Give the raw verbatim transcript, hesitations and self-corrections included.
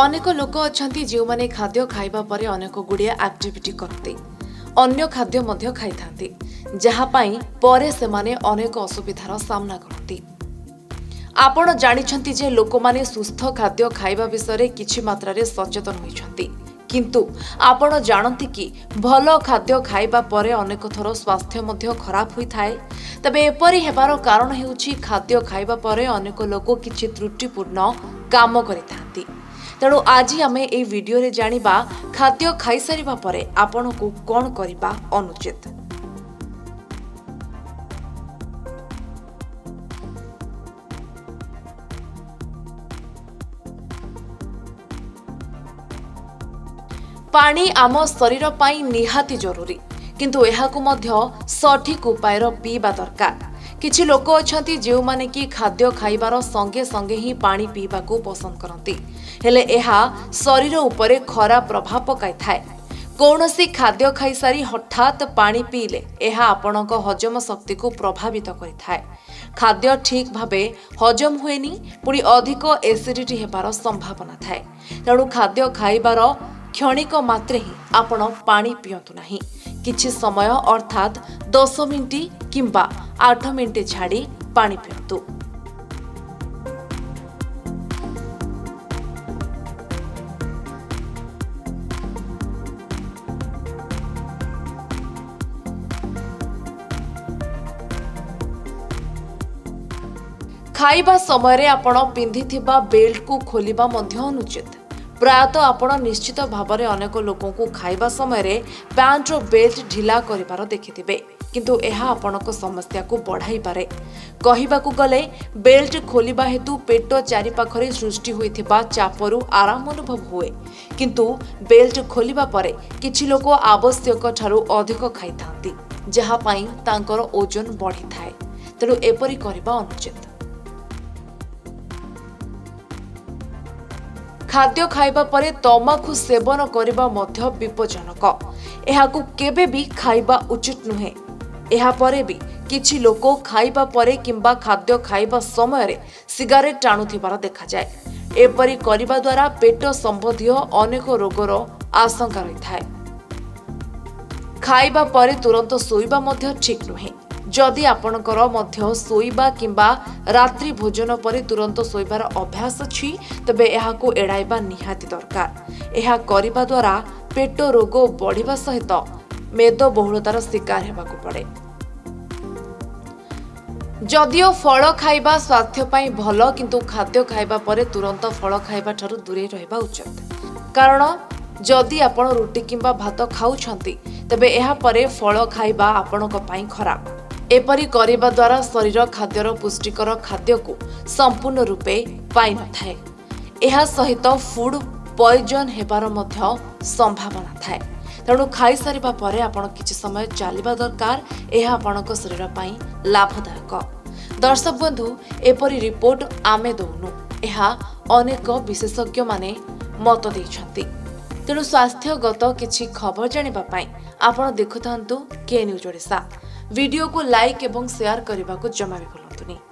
अनेक लोक अच्छा जो मैंने खाद्य खाइबा परे अनेक गुड़िया एक्टिविटी करते अन्य खाद्य मध्य खाई थांती जहापाई परे से माने अनेक असुविधार सामना करती। आपण जानिछंती जे लोक माने सुस्थ खाद्य खाइबा विषय किछि मात्रा रे सचेतन होइछंती किंतु आपण जानती कि भल खाद्य खाइबा परे अनेक थर स्वास्थ्य मध्य खराब होई थाए। तबे एपरि हेबार कारण हेउछि खाद्य खाइबा परे अनेक लोक किछि त्रुटिपूर्ण काम करिथांती। तेणु आज आम ए वीडियो रे जानिबा खाद्य खाई सारिबा परे आपण को कोन करिबा अनुचित। पानी आम शरीर पाई निहाती जरूरी किंतु एहाकु मध्य सठिक उपाय पीवा दरकार। किछि लोक अछंती जेउ माने कि खाद्य खाइबार संगे संगे ही पानी पीवा को पसंद करती हेले एहा शरीर उपरे खराब प्रभाव पकाई थाए। कौनसी खाद्य खाई सारी हठात पानी पीले एहा आपणक हजम शक्ति को प्रभावित करिथाए। खाद्य ठीक भावे हजम हुएनी पुणी अधिक एसिडिटी हेबार संभावना थाए। तेणु खाद्य खाइबार क्षणिक मात्रे ही आपण पानी पियंतु नाही। किछि समय अर्थात दस मिनिट किंबा आठ मिनिट छाड़ी पानी पियंतु। खाइबा समय रे आपण पिंधिथिबा बेल्ट को खोलिबा मध्य अनुचित। प्रायतः आपण निश्चित भाव में अनेक लोकों को खाइबा समय रे पैंट रो बेल्ट ढिला करिबार देखिथिबे किंतु एहा आपणक समस्या को बढ़ाई पारे। कहिबाकू गले बेल्ट खोलिबा हेतु पेट चारि पाखरे सृष्टि होइथिबा चापरू आराम अनुभव हुए किंतु बेल्ट खोलिबा परे किछि लोक आवश्यक ठारू अधिक खाइथांती जहा पई तांकर ओजन बढ़ी थाए। तेणु एपरि करिबा अनुचित। खाद्य खाइबा परे तमाखु सेवन करिबा मध्य विपज्जनक। एहाकू केबे भी खाइबा उचित नुहे। एहा परे भी किछि लोक खाइबा परे किंबा खाद्य खाइबा समय रे सिगारेट टाणुथिबार देखा जाए। एपरि करिबा द्वारा पेट संबंधी अनेक रोगर आशंका रही थाए। खाइबा परे तुरंत सोइबा मध्य ठीक नुहे। जदि आपणकर मध्य सोइबा किंबा रात्रि भोजन परे तुरंत सोइबार अभ्यास अछि तबे एहाकू एड़ाइबा निहाती दरकार। एहा करिबा द्वारा पेट रोग बढ़िबा सहित मेदबहुलतार शिकार हेबाकू पड़े। जदियो फल खाइबा स्वास्थ्य पाई भल किंतु खाद्य खाइबा परे तुरंत फल खाइबा ठारू दूरे रहिबा उचित। कारण जदि आपण रुटी किंबा भात खाउछंती तबे एहा परे फल खाइबा आपणक पाई खराब। एपरि करिबा द्वारा शरीर खाद्यर पुष्टिकर खाद्य को संपूर्ण रूपे पाई न थाए। एहा सहित फूड पॉइजन हेबार मध्य संभावना थाए। तेणु खाई सारिबा परे आपण किछि समय चलिबा दरकार। एहा आपणक शरीर पाई लाभदायक। दर्शक बंधु एपरि रिपोर्ट आमे दउनु एहा अनेक विशेषज्ञ माने मत दैछंती। तेणु स्वास्थ्यगत किछि खबर जानिबा पाई आपण देखुथांतु के न्यूज ओडिशा। वीडियो को लाइक एवं शेयर करने को जमा भी भूलंतुनी।